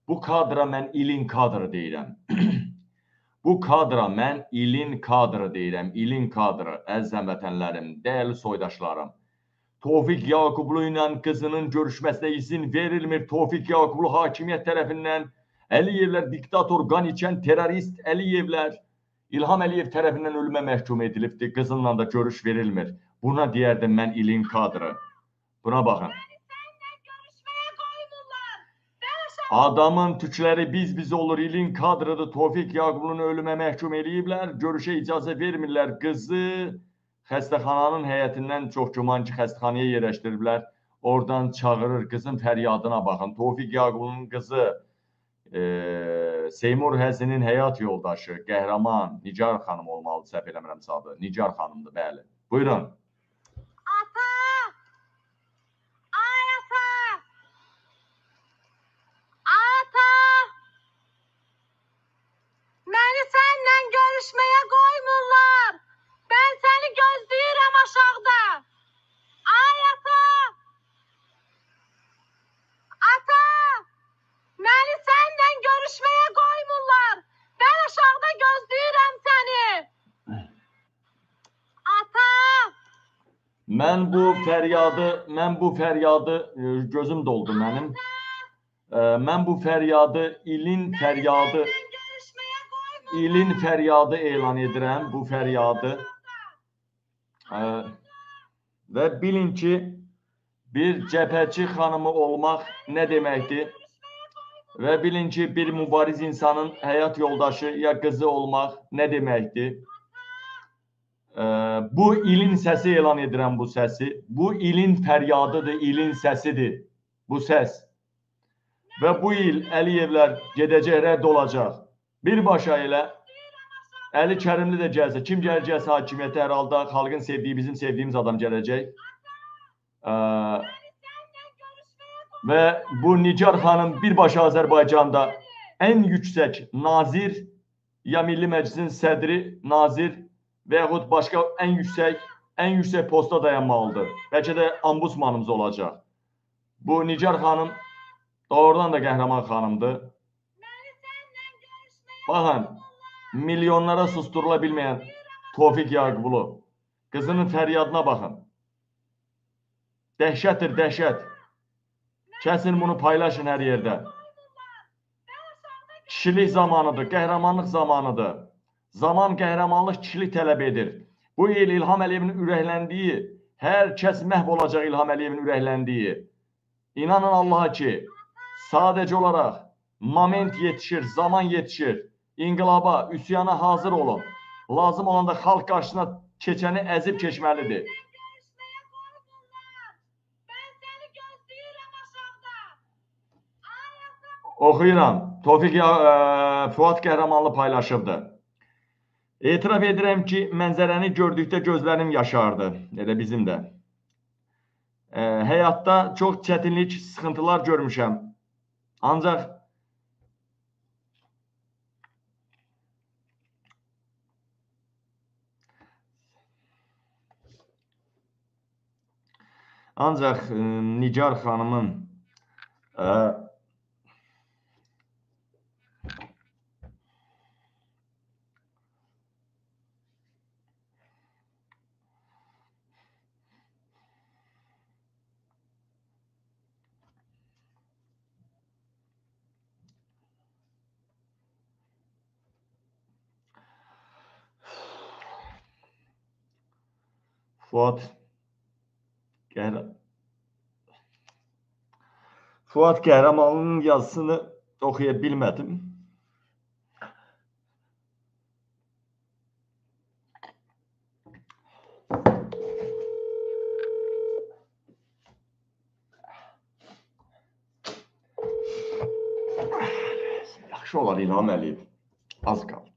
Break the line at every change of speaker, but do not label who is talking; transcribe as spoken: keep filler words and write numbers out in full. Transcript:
Bu kadra mən ilin kadrı deyirəm. Bu kadra mən ilin kadrı deyirəm. İlin kadrı, əziz həmvətənlərim, dəyərli soydaşlarım. Tofiq Yaqublu ilə qızının görüşməsinə izin verilmir. Tofiq Yaqublu hakimiyyət tərəfindən, Əliyevlər diktator, qan içən terörist Əliyevlər İlham Əliyev tərəfindən ölümə məhkum edilibdir. Qızınla da görüş verilmir. Buna deyərdim mən ilin kadrı. Buna baxın. Adamın tükləri biz-biz olur, ilin kadrıdır. Tofiq Yaqublunu ölümə məhkum ediblər. Görüşə icazə vermirlər. Qızı xəstəxananın həyətindən çox güman ki, xəstəxanaya yerləşdiriblər. Oradan çağırır. Qızın fəryadına baxın. Tofiq Yaqublunun qızı e, Seymur Həzinin həyat yoldaşı, qəhrəman Nigar xanım olmalı, səhv eləmirəmsə adı. Nigar xanımdır, bəli. Buyurun.
Görüşməyə qoymurlar. Mən səni gözləyirəm aşağıda. Ay ata! Ata! Məni səninlə görüşməyə qoymurlar. Mən aşağıda gözləyirəm səni. Ata!
Mən bu fəryadı, mən bu fəryadı, gözüm doldu mənim. Mən bu fəryadı, ilin fəryadı, İlin fəryadı elan edirəm, bu fəryadı. Və bilin ki, bir cəbhəçi xanımı olmaq nə deməkdir? Və bilin ki, bir mübariz insanın həyat yoldaşı ya qızı olmaq nə deməkdir? Bu ilin səsi elan edirəm, bu səsi. Bu ilin fəryadıdır, ilin səsidir bu səs. Və bu il Əliyevlər gedəcək, rədd olacaq. Birbaşa elə Əli Kərimli də gəlsə, kim gələcəksə hakimiyyətə hər halda xalqın sevdiyi, bizim sevdiyimiz adam gələcək. Və bu Nigar xanım birbaşa Azərbaycanda ən yüksək nazir, ya Milli Məclisin sədri, nazir və yaxud başqa ən yüksək, ən yüksək posta dayanmalıdır. Bəlkə də ombudsmanımız olacaq. Bu Nigar xanım doğrudan da qəhrəman xanımdır. Baxın, milyonlara susturula bilməyən Tofiq Yaqublu, qızının fəryadına baxın. Dəhşətdir, dəhşət. Kəsin bunu paylaşın hər yerdə. Kişilik zamanıdır, qəhrəmanlıq zamanıdır. Zaman qəhrəmanlıq kişilik tələb edir. Bu il İlham Əliyevin ürəkləndiyi, hər kəs məhv olacaq İlham Əliyevin ürəkləndiyi. İnanın Allaha ki, sadəcə olaraq moment yetişir, zaman yetişir. İnqilaba, üsyana hazır olun. Lazım olanda xalq qarşısına keçəni əzib keçməlidir. Oxuyuram. Tofiq Fuad qəhrəmanlı paylaşıbdı. Etiraf edirəm ki, mənzərəni gördükdə gözlərim yaşardı. Elə bizim də. Həyatda çox çətinlik, sıxıntılar görmüşəm. Ancaq Ancaq Nigar xanımın Fuad Fuad Qəhrəmanlının yazısını oxuya bilmədim. Yaxşı olar İlham Əliyev. Az qaldı.